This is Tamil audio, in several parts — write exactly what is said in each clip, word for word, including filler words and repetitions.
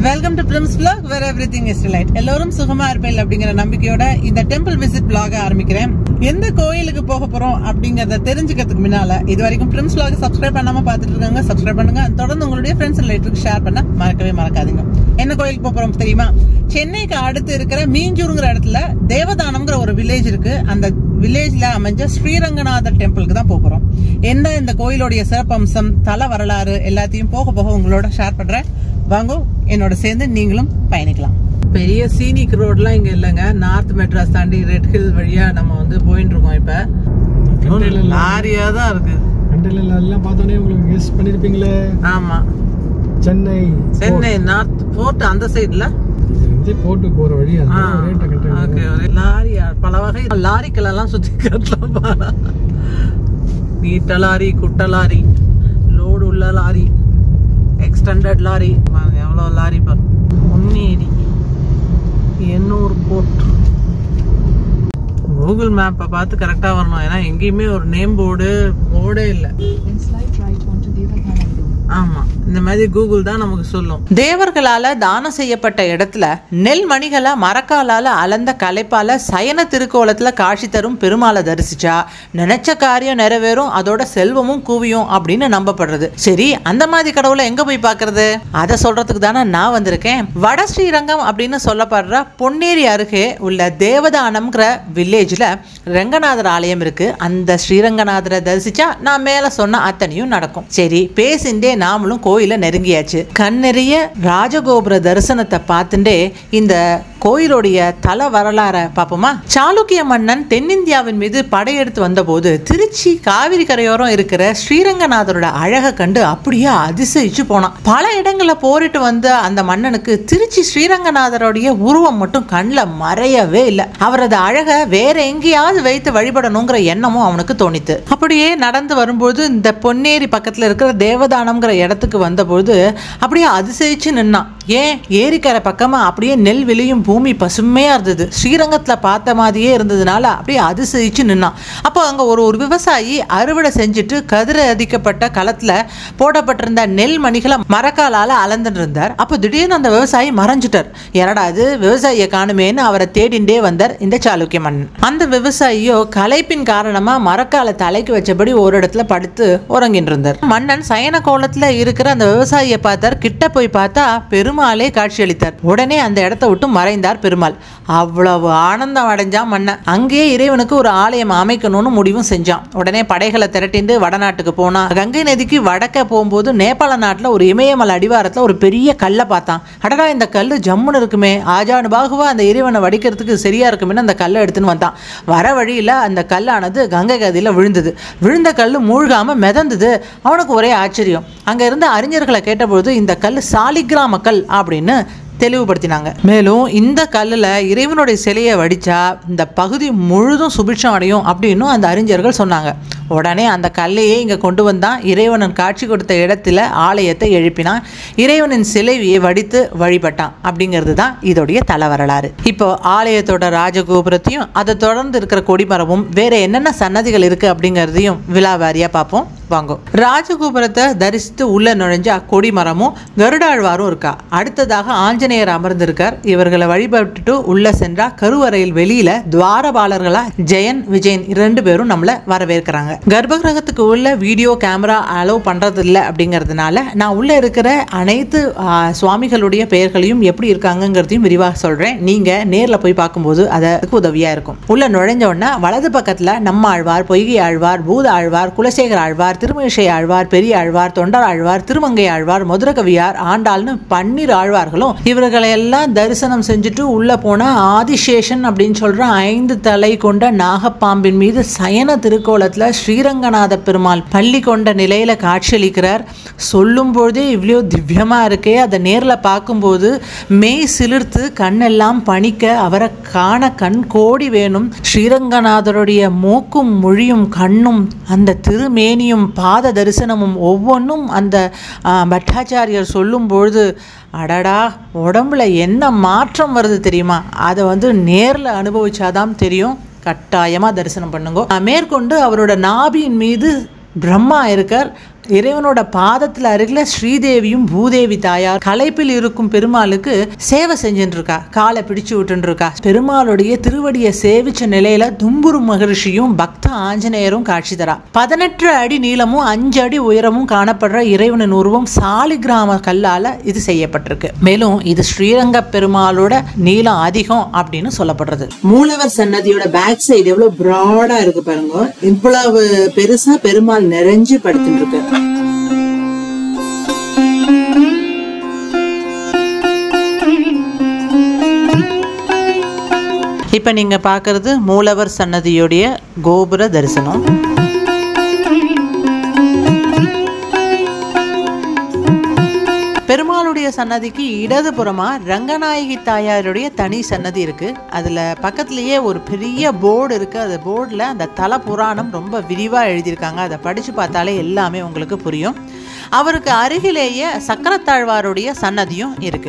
Welcome to Prim's vlog where everything is delight. எல்லாரும் சுகமா இருப்பீங்க அப்படிங்கற நம்பிக்கையோட இந்த டெம்பிள் விசிட் vlog ஆரம்பிக்கிறேன். எந்த கோயிலுக்கு போக போறோம் அப்படிங்கறத தெரிஞ்சுக்கிறதுக்கு முன்னால இதுவரைக்கும் Prim's vlog சப்ஸ்கிரைப் பண்ணாம பார்த்துட்டு இருக்காங்க, சப்ஸ்கிரைப் பண்ணுங்க. தொடர்ந்து உங்களுடைய ஃப்ரெண்ட்ஸ் ரிலேட்டிவ்க்கு ஷேர் பண்ண மறக்கவே மறக்காதீங்க. என்ன கோயிலுக்கு போறோம் தெரியுமா? சென்னைக்கு அடுத்து இருக்கிற மீஞ்சூர்ங்கிற இடத்துல தேவதானம்ங்கிற ஒரு வில்லேஜ் இருக்கு. அந்த வில்லேஜ்ல அமைஞ்ச ஸ்ரீரங்கநாதர் டெம்பிளுக்கு தான் போறோம். என்ன இந்த கோயிலுடைய சிறப்பம்சம், தல வரலாறு எல்லாத்தையும் போக போக உங்களோட ஷேர் பண்றேன். வாங்க என்னோட சேர்ந்து நீங்களும் பயணிக்கலாம். பெரிய சீனிக் ரோட்லாம் இங்க இல்லைங்க. நார்த் மெட்ராஸ் தாண்டி ரெட் ஹில் வழியா நம்ம வந்து போயிட்டு இருக்கோம். இப்ப லாரியா தான் இருக்கு. எல்லாம் பார்த்தோன்னே உங்களுக்கு கெஸ் பண்ணிருப்பீங்களே. ஆமா, சென்னை சென்னை நார்த் போர்ட் அந்த சைடுல போட்டு போற வழி. லாரியா பல வகை லாரிக்கள் எல்லாம் சுத்தி காட்டலாம். நீட்ட லாரி, குட்ட லாரி, லோடு உள்ள லாரி, எக்ஸ்டெண்டட் லாரி, எவ்வளவு லாரி பாரு. பொன்னேரி எண்ணூர் போர்ட். கூகுள் மேப்பை பார்த்து கரெக்டா வரணும். ஏன்னா எங்கேயுமே ஒரு நேம் போர்டு போர்டே இல்லை. ஆமா, இந்த மாதிரி கூகுள் தான் நமக்கு சொல்லும். தேவர்களால தானம் செய்யப்பட்ட இடத்துல நெல் மணிகளை மரக்காலால அளந்த கலைப்பால சயன திருக்கோலத்துல காட்சி தரும் பெருமாளை தரிசிச்சா நினைச்ச காரியம் நிறைவேறும், அதோட செல்வமும் கூவியும் அப்படின்னு நம்பப்படுறது. சரி, அந்த மாதிரி கடவுளை எங்க போய் பாக்குறது? அதை சொல்றதுக்கு தானே நான் வந்திருக்கேன். வட ஸ்ரீரங்கம் அப்படின்னு சொல்லப்படுற பொன்னேரி அருகே உள்ள தேவதானம்ங்கிற வில்லேஜ்ல ரங்கநாதர் ஆலயம் இருக்கு. அந்த ஸ்ரீரங்கநாதரை தரிசிச்சா நான் மேல சொன்ன அத்தனையும் நடக்கும். சரி, பேசிண்டே நாமளும் கோயில நெருங்கியாச்சு. கண்ணெறிய ராஜகோபுர தரிசனத்தை பார்த்துட்டே இந்த கோயிலுடைய தல வரலாற பாப்போமா? சாளுக்கிய மன்னன் தென்னிந்தியாவின் மீது படையெடுத்து வந்தபோது திருச்சி காவிரி கரையோரம் இருக்கிற ஸ்ரீரங்கநாதரோட அழகை கண்டு அப்படியே அதிசயிச்சு போனான். பல இடங்களை போரிட்டு வந்த அந்த மன்னனுக்கு திருச்சி ஸ்ரீரங்கநாதருடைய உருவம் மட்டும் கண்ணில் மறையவே இல்லை. அவரது அழகை வேற எங்கேயாவது வைத்து வழிபடணுங்கிற எண்ணமும் அவனுக்கு தோணித்து. அப்படியே நடந்து வரும்போது இந்த பொன்னேரி பக்கத்துல இருக்கிற தேவதானம்ங்கிற இடத்துக்கு வந்தபோது அப்படியே அதிசயிச்சு நின்னான். ஏன், ஏரிக்கரை பக்கமா அப்படியே நெல் விளையும் பூமி பசுமையா இருந்தது. ஸ்ரீரங்கத்துல பார்த்த மாதிரியே இருந்ததுனால அப்படியே அதிசயிச்சு நின்னான். அப்போ அங்க ஒரு ஒரு விவசாயி அறுவடை செஞ்சுட்டு கதிர அதிக்கப்பட்ட களத்துல போடப்பட்டிருந்த நெல் மணிகளை மரக்காலால அளந்துட்டு இருந்தார். அப்போ திடீர்னு அந்த விவசாயி மறைஞ்சிட்டார். என்னடா அது, விவசாயியை காணுமேன்னு அவரை தேடிண்டே வந்தார் இந்த சாளுக்கிய மன்னன். அந்த விவசாயியோ களைப்பின் காரணமா மரக்கால தலைக்கு வச்சபடி ஒரு இடத்துல படுத்து உறங்கிட்டு இருந்தார். மன்னன் சயன கோலத்துல இருக்கிற அந்த விவசாயியை பார்த்தார். கிட்ட போய் பார்த்தா பெருமாளே காட்சியளித்தார். உடனே அந்த இடத்தை விட்டு மறைந்தார் பெருமாள். அவ்வளவு ஆனந்தம் அடைஞ்சான் மன்னன். அங்கேயே இறைவனுக்கு ஒரு ஆலயம் அமைக்கணும்னு முடிவும் செஞ்சான். உடனே படைகளை திரட்டிண்டு வடநாட்டுக்கு போனா. கங்கை நதிக்கு வடக்க போகும்போது நேபாள நாட்டுல ஒரு இமயமலை அடிவாரத்துல ஒரு பெரிய கல்லை பார்த்தான். அடடா, இந்த கல்லு ஜம்முன்னு இருக்குமே, ஆஜானு பாகுவா அந்த இறைவனை வடிக்கிறதுக்கு சரியா இருக்குமே அந்த கல்லை எடுத்துன்னு வந்தான். வர வழியில அந்த கல்லானது கங்கை கதியில விழுந்தது. விழுந்த கல்லு மூழ்காம மிதந்தது. அவனுக்கு ஒரே ஆச்சரியம். அங்க இருந்த அறிஞர்களை கேட்டபோது இந்த கல் சாலிகிராம கல் அப்படின்னு தெளிவுபடுத்தினாங்க. மேலும் இந்த கல்லுல இறைவனுடைய சிலையை வடிச்சா இந்த பகுதி முழுதும் சுபிட்சம் அடையும் அப்படின்னு அந்த அறிஞர்கள் சொன்னாங்க. உடனே அந்த கல்லையே இங்க கொண்டு வந்தான். இறைவனன் காட்சி கொடுத்த இடத்துல ஆலயத்தை எழுப்பினான். இறைவனின் சிலையை வடித்து வழிபட்டான். அப்படிங்கிறது தான் இதோடைய தல வரலாறு. இப்போ ஆலயத்தோட ராஜகோபுரத்தையும் அதை தொடர்ந்து இருக்கிற கொடிமரமும் வேற என்னென்ன சன்னதிகள் இருக்கு அப்படிங்கிறதையும் விழாவாரியா பார்ப்போம். வாங்க. ராஜகோபுரத்தை தரிசித்து உள்ள நுழைஞ்சா கொடிமரமும் கருடாழ்வாரும் இருக்கா. அடுத்ததாக ஆஞ்சநேயர் அமர்ந்திருக்கார். இவர்களை வழிபட்டுட்டு உள்ள சென்றா கருவறையில் வெளியில துவாரபாலர்களா ஜெயன், விஜயன் இரண்டு பேரும் நம்மள வரவேற்கிறாங்க. கர்ப்பகிரகத்துக்கு உள்ள வீடியோ கேமரா அலோவ் பண்றது இல்லை அப்படிங்கிறதுனால நான் உள்ள இருக்கிற அனைத்து சுவாமிகளுடைய பெயர்களையும் எப்படி இருக்காங்கிறதையும் விரிவாக சொல்றேன். நீங்க நேர்ல போய் பார்க்கும்போது அதுக்கு உதவியா இருக்கும். உள்ள நுழைஞ்ச உடனே வலது பக்கத்துல நம்ம ஆழ்வார், பொய்கை ஆழ்வார், பூத ஆழ்வார், குலசேகர ஆழ்வார், திருமேஷை ஆழ்வார், பெரிய ஆழ்வார், தொண்டர் ஆழ்வார், திருமங்கை ஆழ்வார், மதுரகவியார், ஆண்டாள்னு பன்னிரு ஆழ்வார்களும் இவர்களை எல்லாம் தரிசனம் செஞ்சுட்டு உள்ள போனா ஆதிசேஷன் அப்படின்னு சொல்ற ஐந்து தலை கொண்ட நாகப்பாம்பின் மீது சயன திருக்கோலத்துல ஸ்ரீரங்கநாத பெருமாள் பள்ளி கொண்ட நிலையில காட்சியளிக்கிறார். சொல்லும் போதே இவ்வளோ திவ்யமா இருக்கே, அதை நேர்ல பார்க்கும்போது மெய் சிலிர்த்து கண்ணெல்லாம் பணிக்க அவரை காண கண் கோடி வேணும். ஸ்ரீரங்கநாதருடைய மூக்கும் மொழியும் கண்ணும் அந்த திருமேனியும் பாத தரிசனமும் ஒவ்வொன்றும் அந்த பட்டாச்சாரியர் சொல்லும் பொழுது அடடா, உடம்புல என்ன மாற்றம் வருது தெரியுமா? அதை வந்து நேரில் அனுபவிச்சாதான் தெரியும். கட்டாயமாக தரிசனம் பண்ணுங்க. மேற்கொண்டு அவரோட நாபியின் மீது பிரம்மா இருக்கார். இறைவனோட பாதத்துல அருகில ஸ்ரீதேவியும் பூதேவி தாயார் களைப்பில் இருக்கும் பெருமாளுக்கு சேவை செஞ்சுட்டு இருக்கா, காலை பிடிச்சு விட்டு இருக்கா. பெருமாளுடைய திருவடியை சேவிச்ச நிலையில தும்புரு மகரிஷியும் பக்த ஆஞ்சநேயரும் காட்சி தரா. பதினெட்டு அடி நீளமும் அஞ்சு அடி உயரமும் காணப்படுற இறைவனின் உருவம் சாலிகிராம கல்லால இது செய்யப்பட்டிருக்கு. மேலும் இது ஸ்ரீரங்க பெருமாளோட நீளம் அதிகம் அப்படின்னு சொல்லப்படுறது. மூலவர் சன்னதியோட பேக் சைடு எவ்வளவு பிராடா இருக்கு பாருங்க. இவ்வளவு பெருசா பெருமாள் நிறைஞ்சு படுத்துட்டு இருக்கு. இப்ப நீங்க பாக்குறது மூலவர் சன்னதியோடைய கோபுர தரிசனம். பெருமாளுடைய சன்னதிக்கு இடதுபுறமா ரங்கநாயகி தாயாருடைய தனி சன்னதி இருக்கு. அதுல பக்கத்திலேயே ஒரு பெரிய போர்டு இருக்கு. அந்த போர்டுல அந்த தல புராணம் ரொம்ப விரிவா எழுதியிருக்காங்க. அதை படிச்சு பார்த்தாலே எல்லாமே உங்களுக்கு புரியும். அவருக்கு அருகிலேயே சக்கரத்தாழ்வாருடைய சன்னதியும் இருக்கு.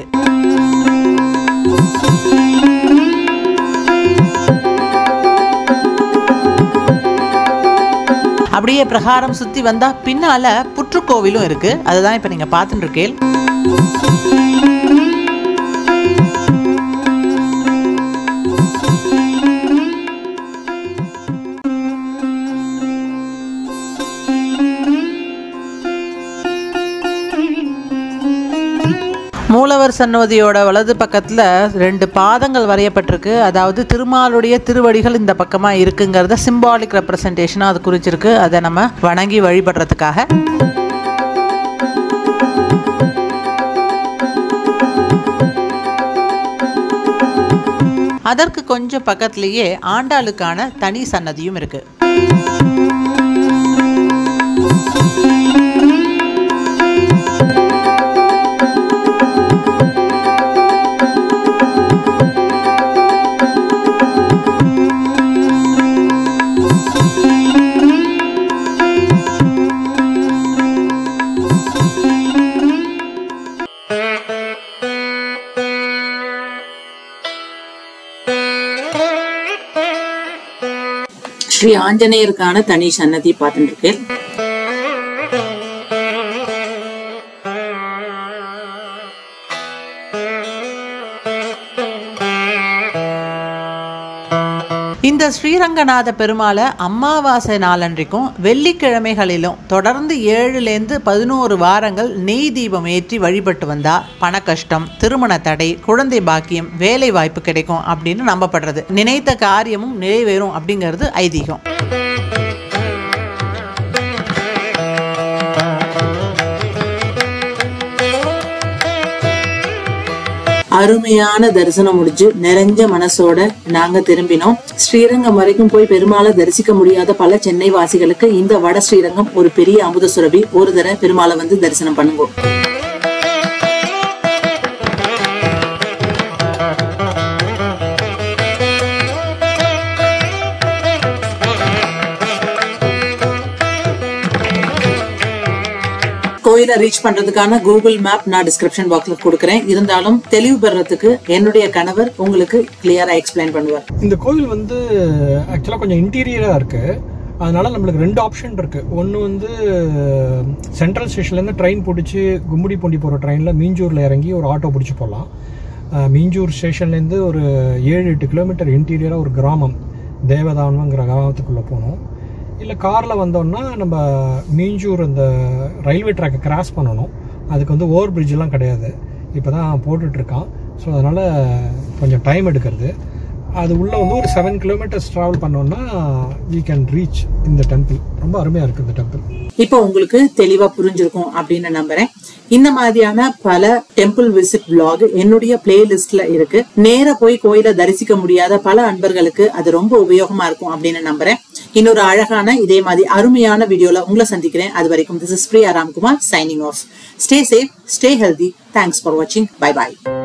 அப்படியே பிரகாரம் சுத்தி வந்தா பின்னால புற்றுக்கோவிலும் இருக்கு. அதுதான் இப்ப நீங்க பார்த்துட்டு இருக்கீங்க. மூலவர் சன்னதியோட வலது பக்கத்துல ரெண்டு பாதங்கள் வரையப்பட்டிருக்கு. அதாவது திருமாலுடைய திருவடிகள் இந்த பக்கமா இருக்குங்கிறத சிம்பாலிக் ரெப்ரசன்டேஷனா அது குறிச்சிருக்கு. அதை நம்ம வணங்கி வழிபடுறதுக்காக. அதற்கு கொஞ்சம் பக்கத்திலேயே ஆண்டாளுக்கான தனி சன்னதியும் இருக்கு. ஸ்ரீ ஆஞ்சநேயருக்கான தனி சன்னதி பார்த்துட்டு இருக்கேன். இந்த ஸ்ரீரங்கநாத பெருமாளை அமாவாசை நாளன்றைக்கும் வெள்ளிக்கிழமைகளிலும் தொடர்ந்து ஏழுலேருந்து பதினோரு வாரங்கள் நெய் தீபம் ஏற்றி வழிபட்டு வந்தா பண கஷ்டம், திருமண தடை, குழந்தை பாக்கியம், வேலை வாய்ப்பு கிடைக்கும் அப்படின்னு நம்பப்படுறது. நினைத்த காரியமும் நிறைவேறும் அப்படிங்கிறது ஐதீகம். அருமையான தரிசனம் முடிச்சு நிறைஞ்ச மனசோட நாங்க திரும்பினோம். ஸ்ரீரங்கம் வரைக்கும் போய் பெருமாளை தரிசிக்க முடியாத பல சென்னை வாசிகளுக்கு இந்த வட ஸ்ரீரங்கம் ஒரு பெரிய அமுத சுரபி. ஒரு தடவை பெருமாளை வந்து தரிசனம் பண்ணுங்க. கோயிலை ரீச் பண்றதுக்கான கூகுள் மேப் நான் டிஸ்கிரிப்ஷன் பாக்ஸ்ல கொடுக்குறேன். இருந்தாலும் தெளிவு பெறறதுக்கு என்னுடைய கணவர் உங்களுக்கு கிளியரா எக்ஸ்பிளைன் பண்ணுவார். இந்த கோயில் வந்து ஆக்சுவலா கொஞ்சம் இன்டீரியரா இருக்கு. அதனால நம்மளுக்கு ரெண்டு ஆப்ஷன் இருக்கு. ஒன்று வந்து சென்ட்ரல் ஸ்டேஷன்லேருந்து ட்ரெயின் பிடிச்சி கும்முடி பூண்டி போகிற ட்ரெயினில் மீஞ்சூரில் இறங்கி ஒரு ஆட்டோ பிடிச்சி போகலாம். மீஞ்சூர் ஸ்டேஷன்லேருந்து ஒரு ஏழு எட்டு கிலோமீட்டர் இன்டீரியராக ஒரு கிராமம் தேவதானம்ங்கிற கிராமத்துக்குள்ளே போகணும். இல்லை காரில் வந்தோம்னா நம்ம மீஞ்சூர் அந்த ரயில்வே ட்ராக்கை கிராஸ் பண்ணணும். அதுக்கு வந்து ஓவர் பிரிட்ஜெலாம் கிடையாது, இப்போ தான் போட்டுட்ருக்கான். ஸோ அதனால் கொஞ்சம் டைம் எடுக்கிறது. அது உள்ளே வந்து ஒரு செவன் கிலோமீட்டர்ஸ் ட்ராவல் பண்ணோம்னா வி கேன் ரீச் இந்த டெம்பிள். ரொம்ப அருமையாக இருக்குது இந்த டெம்பிள். இப்போ உங்களுக்கு தெளிவாக புரிஞ்சிருக்கும் அப்படின்னு நம்புறேன். இந்த மாதிரியான பல டெம்பிள் விசிட் vlog என்னுடைய பிளேலிஸ்ட்ல இருக்கு. நேர போய் கோயிலை தரிசிக்க முடியாத பல அன்பர்களுக்கு அது ரொம்ப உபயோகமா இருக்கும் அப்படின்னு நம்புறேன். இன்னொரு அழகான இதே மாதிரி அருமையான வீடியோல உங்களை சந்திக்கிறேன். அது வரைக்கும் this is Priya Ramkumar signing off. Stay safe, stay healthy. Thanks for வாட்சிங். பை பாய்.